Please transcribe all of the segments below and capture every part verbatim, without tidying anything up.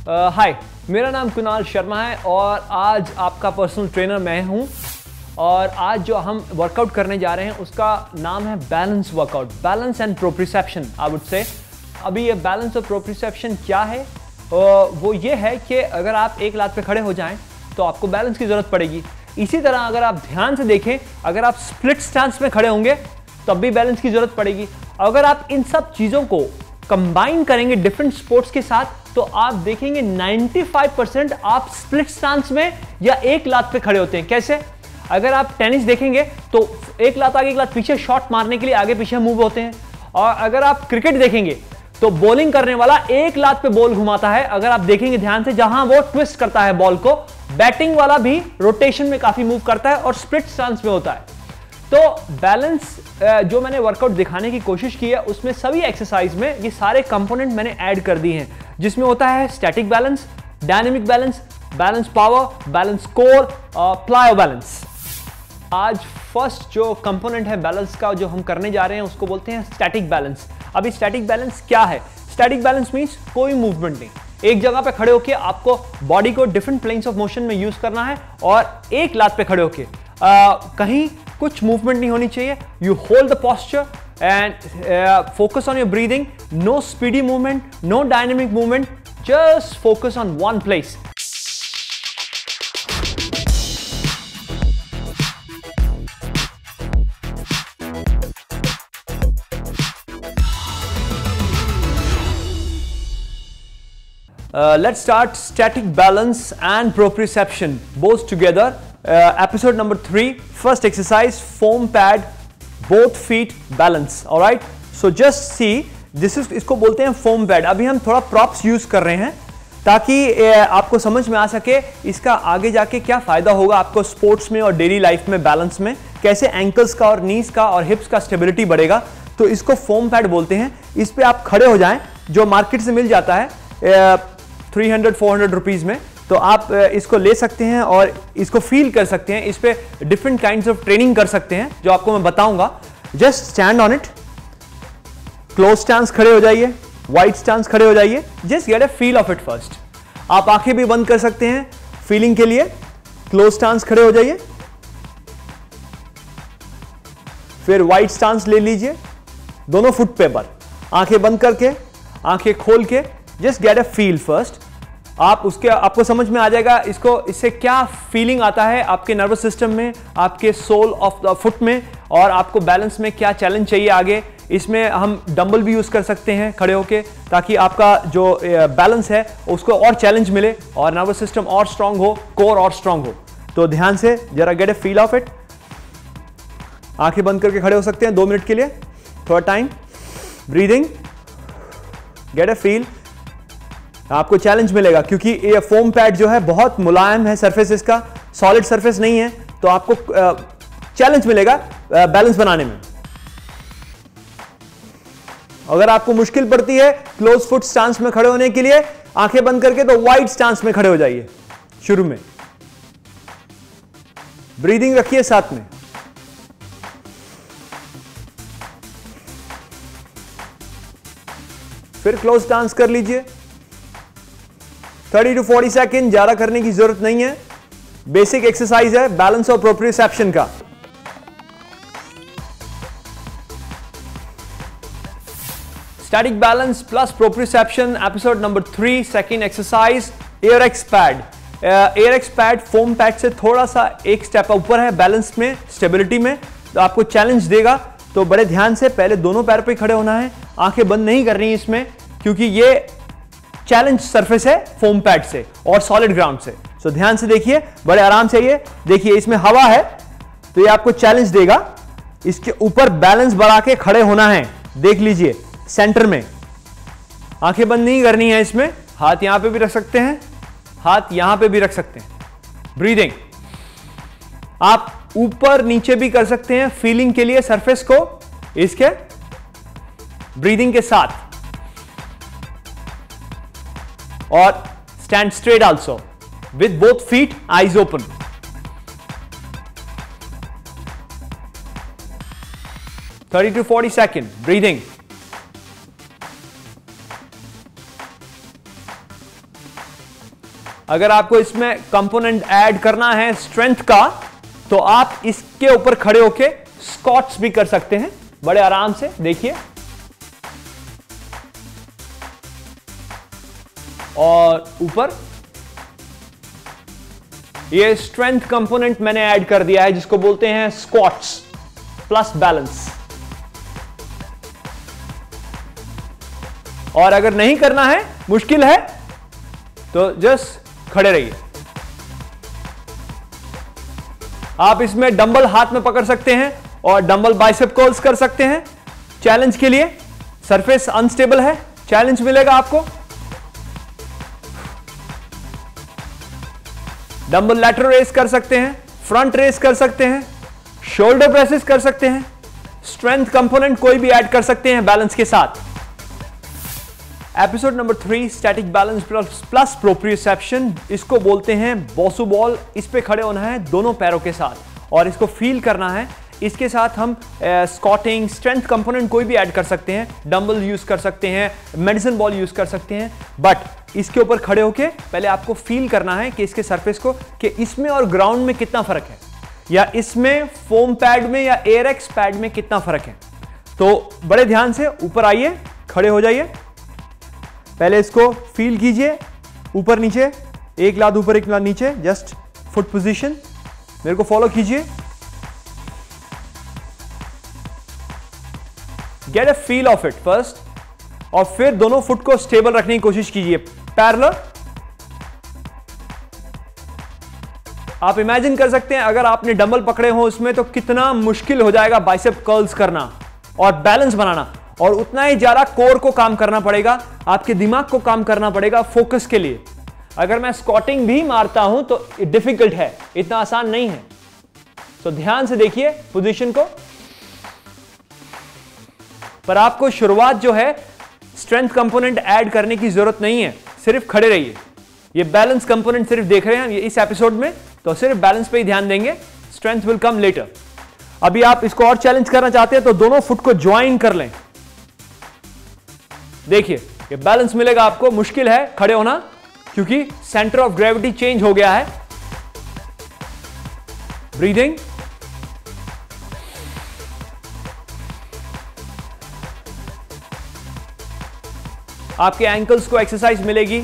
हाय, मेरा नाम कुणाल शर्मा है और आज आपका पर्सनल ट्रेनर मैं हूं। और आज जो हम वर्कआउट करने जा रहे हैं उसका नाम है balance workout, balance and proprioception I would say. अभी ये बैलेंस और प्रोप्रिसेप्शन क्या है? वो ये है कि अगर आप एक लात पे खड़े हो जाएं तो आपको बैलेंस की ज़रूरत पड़ेगी। इसी तरह अगर आप ध्यान से देखें, अगर आप स्प्लिट स्टांस में खड़े होंगे तब भी बैलेंस की ज़रूरत पड़ेगी। अगर आप इन सब चीज़ों को कंबाइन करेंगे डिफरेंट स्पोर्ट्स के साथ तो आप देखेंगे पचानवे परसेंट आप स्प्लिट स्टांस में या एक लात पे खड़े होते हैं। कैसे? अगर आप टेनिस देखेंगे तो एक लात आगे एक लात पीछे शॉट मारने के लिए आगे पीछे मूव होते हैं। और अगर आप क्रिकेट देखेंगे तो बॉलिंग करने वाला एक लात पे बॉल घुमाता है, अगर आप देखेंगे ध्यान से, जहां वो ट्विस्ट करता है बॉल को। बैटिंग वाला भी रोटेशन में काफी मूव करता है और स्प्लिट स्टांस में होता है। तो बैलेंस जो मैंने वर्कआउट दिखाने की कोशिश की है उसमें सभी एक्सरसाइज में ये सारे कंपोनेंट मैंने ऐड कर दिए हैं, जिसमें होता है static balance, dynamic balance, balance power, balance core, plyo balance. आज फर्स्ट जो कंपोनेंट है बैलेंस का जो हम करने जा रहे हैं उसको बोलते हैं स्टैटिक बैलेंस। अभी स्टैटिक बैलेंस क्या है? स्टैटिक बैलेंस मींस कोई मूवमेंट नहीं, एक जगह पे खड़े होकर आपको बॉडी को डिफरेंट प्लेन्स ऑफ मोशन में यूज करना है और एक लात पे खड़े होकर कहीं कुछ मूवमेंट नहीं होनी चाहिए। You hold the posture and focus on your breathing, no speedy movement, no dynamic movement, just focus on one place. Uh, let's start static balance and proprioception both together. Uh, episode number three, first exercise, foam pad, both feet balance. All right. So just see, this is इसको बोलते हैं foam pad. अभी हम थोड़ा props use कर रहे हैं ताकि uh, आपको समझ में आ सके इसका आगे जाके क्या फायदा होगा आपको स्पोर्ट्स में और डेली लाइफ में, बैलेंस में, कैसे एंकल्स का और नीज का और हिप्स का स्टेबिलिटी बढ़ेगा। तो इसको फोम पैड बोलते हैं। इस पे आप खड़े हो जाएं, जो मार्केट से मिल जाता है uh, तीन सौ चार सौ रुपीस में, तो आप इसको ले सकते हैं और इसको फील कर सकते हैं। इस पे डिफरेंट काइंड्स ऑफ ट्रेनिंग कर सकते हैं जो आपको मैं बताऊंगा। Just stand on it, close stance खड़े हो जाइए, वाइड स्टांस खड़े हो जाइए, just get a feel of it first. आप आंखें भी बंद कर सकते हैं फीलिंग के लिए। क्लोज स्टांस खड़े हो जाइए, फिर वाइड स्टांस ले लीजिए, दोनों फुट पे पर, आंखें बंद करके, आंखें खोल के, just get a feel first. आप उसके आपको समझ में आ जाएगा इसको, इससे क्या फीलिंग आता है आपके नर्वस सिस्टम में, आपके सोल ऑफ द फुट में, और आपको बैलेंस में क्या चैलेंज चाहिए आगे। इसमें हम डंबल भी यूज कर सकते हैं खड़े होके, ताकि आपका जो बैलेंस है उसको और चैलेंज मिले और नर्वस सिस्टम और स्ट्रांग हो, कोर और स्ट्रांग हो। तो ध्यान से जरा get a feel of it. आंखें बंद करके खड़े हो सकते हैं दो मिनट के लिए, थोड़ा time, breathing, get a feel. आपको चैलेंज मिलेगा क्योंकि ये फोम पैड जो है बहुत मुलायम है, सरफेस इसका सॉलिड सरफेस नहीं है, तो आपको चैलेंज मिलेगा बैलेंस बनाने में। अगर आपको मुश्किल पड़ती है क्लोज फुट स्टांस में खड़े होने के लिए आंखें बंद करके, तो वाइड स्टांस में खड़े हो जाइए शुरू में। ब्रीदिंग रखिए साथ में। फिर क्लोज स्टांस कर लीजिए। तीस टू चालीस सेकंड, ज्यादा करने की जरूरत नहीं है। बेसिक एक्सरसाइज है बैलेंस और प्रोप्रियोसेप्शन का। Static balance plus proprioception, episode number three, second exercise, Airex pad. Airex pad foam pad से थोड़ा सा एक स्टेप ऊपर है बैलेंस में, स्टेबिलिटी में, तो आपको चैलेंज देगा। तो बड़े ध्यान से पहले दोनों पैर पे खड़े होना है, आंखें बंद नहीं करनी इसमें, क्योंकि ये चैलेंज सरफेस है फोम पैड से और सॉलिड ग्राउंड से। सो so, ध्यान से देखिए, बड़े आराम से। ये देखिए इसमें हवा है तो ये आपको चैलेंज देगा। इसके ऊपर बैलेंस बढ़ा के खड़े होना है, देख लीजिए सेंटर में। आंखें बंद नहीं करनी है इसमें, हाथ यहां पे भी रख सकते हैं, हाथ यहां पे भी रख सकते हैं। ब्रीदिंग आप ऊपर नीचे भी कर सकते हैं फीलिंग के लिए सरफेस को, इसके ब्रीदिंग के साथ। और stand straight also with both feet, eyes open. Thirty to forty second breathing. अगर आपको इसमें कंपोनेंट ऐड करना है स्ट्रेंथ का, तो आप इसके ऊपर खड़े होके स्क्वाट्स भी कर सकते हैं बड़े आराम से। देखिए, और ऊपर ये स्ट्रेंथ कंपोनेंट मैंने ऐड कर दिया है, जिसको बोलते हैं स्क्वाट्स प्लस बैलेंस। और अगर नहीं करना है, मुश्किल है, तो जस्ट खड़े रहिए। आप इसमें डंबल हाथ में पकड़ सकते हैं और डंबल बाइसेप कर्ल्स कर सकते हैं। चैलेंज के लिए सरफेस अनस्टेबल है, चैलेंज मिलेगा आपको। डंबल लैटरल रेस कर सकते हैं, फ्रंट रेस कर सकते हैं, शोल्डर प्रेसेस कर सकते हैं। स्ट्रेंथ कंपोनेंट कोई भी ऐड कर सकते हैं बैलेंस के साथ। Episode number three, static balance plus proprioception, इसको बोलते हैं बोसू बॉल। इस पे खड़े होना है दोनों पैरों के साथ और इसको फील करना है। इसके साथ हम स्क्वाटिंग, स्ट्रेंथ कंपोनेंट कोई भी ऐड कर सकते हैं, डंबल यूज कर सकते हैं, मेडिसिन बॉल यूज कर सकते हैं। बट इसके ऊपर खड़े होके पहले आपको फील करना है कि इसके सरफेस को, कि इसमें और ग्राउंड में कितना फर्क है, या इसमें फोम पैड में या एयरएक्स पैड में कितना फर्क है। तो बड़े ध्यान से ऊपर आइए, खड़े हो जाइए, पहले इसको फील कीजिए, ऊपर नीचे, एक लात ऊपर एक लात नीचे, जस्ट फुट पोजीशन। मेरे को फॉलो कीजिए, get a feel of it first, और फिर दोनों फुट को स्टेबल रखने की कोशिश कीजिए, पैरेलल। आप इमेजिन कर सकते हैं अगर आपने डंबल पकड़े हो उसमें, तो कितना मुश्किल हो जाएगा बाइसेप कर्ल्स करना और बैलेंस बनाना, और उतना ही ज्यादा कोर को काम करना पड़ेगा, आपके दिमाग को काम करना पड़ेगा फोकस के लिए। अगर मैं स्क्वाटिंग भी मारता हूं तो डिफिकल्ट है, इतना आसान नहीं है। तो ध्यान से देखिए पोजीशन को। पर आपको शुरुआत जो है स्ट्रेंथ कंपोनेंट ऐड करने की जरूरत नहीं है, सिर्फ खड़े रहिए। ये बैलेंस कंपोनेंट सिर्फ देख रहे हैं ये इस एपिसोड में, तो सिर्फ बैलेंस पे ही ध्यान देंगे, स्ट्रेंथ विल कम लेटर। अभी आप इसको और चैलेंज करना चाहते हैं तो दोनों फुट को ज्वाइन कर लें। देखिए, ये बैलेंस मिलेगा आपको। मुश्किल है खड़े होना क्योंकि सेंटर ऑफ ग्रेविटी चेंज हो गया है। ब्रीदिंग, आपके एंकल्स को एक्सरसाइज मिलेगी।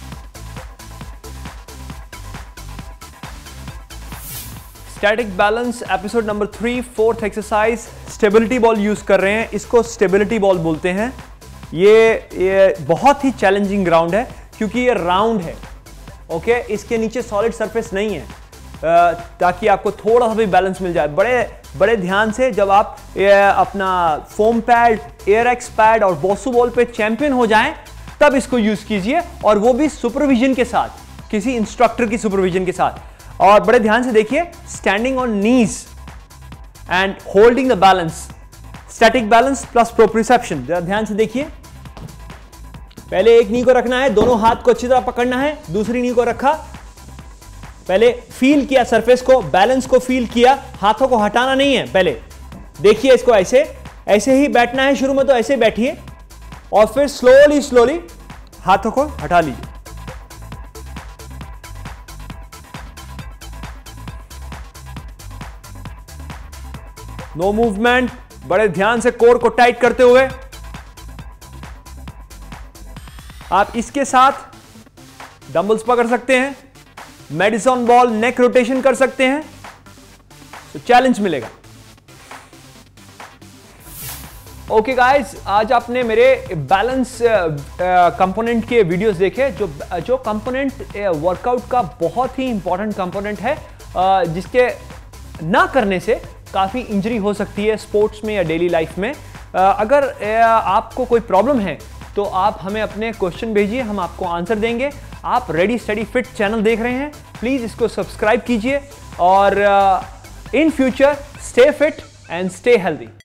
Static balance episode number three, fourth exercise, stability ball use कर रहे हैं। इसको स्टेबिलिटी बॉल बोलते हैं। ये ये बहुत ही चैलेंजिंग ग्राउंड है क्योंकि ये राउंड है, ओके। इसके नीचे सॉलिड सरफेस नहीं है, ताकि आपको थोड़ा सा भी बैलेंस मिल जाए। बड़े बड़े ध्यान से, जब आप अपना फोम पैड, एयरएक्स पैड और बोसू बॉल पे चैंपियन हो जाएं, तब इसको यूज कीजिए, और वो भी सुपरविजन के साथ, किसी इंस्ट्रक्टर की सुपरविजन के साथ। और बड़े ध्यान से देखिए, standing on knees and holding the balance, static balance plus proprioception. जरा ध्यान से देखिए, पहले एक नी को रखना है, दोनों हाथ को अच्छी तरह पकड़ना है, दूसरी नी को रखा, पहले फील किया सरफेस को, बैलेंस को फील किया, हाथों को हटाना नहीं है। पहले देखिए इसको, ऐसे ऐसे ही बैठना है, शुरू में तो ऐसे बैठिए, और फिर स्लोली स्लोली हाथों को हटा लीजिए। नो मूवमेंट, बड़े ध्यान से कोर को टाइट करते हुए। आप इसके साथ डंबल्स पकड़ सकते हैं, मेडिसिन बॉल नेक रोटेशन कर सकते हैं, तो चैलेंज मिलेगा। ओके गाइस, आज आपने मेरे बैलेंस कंपोनेंट के वीडियोस देखे, जो जो कंपोनेंट वर्कआउट का बहुत ही इंपॉर्टेंट कंपोनेंट है, uh, जिसके ना करने से काफ़ी इंजरी हो सकती है स्पोर्ट्स में या डेली लाइफ में। uh, अगर uh, आपको कोई प्रॉब्लम है तो आप हमें अपने क्वेश्चन भेजिए, हम आपको आंसर देंगे। आप रेडी स्टडी फिट चैनल देख रहे हैं, प्लीज़ इसको सब्सक्राइब कीजिए, और in future stay fit and stay healthy.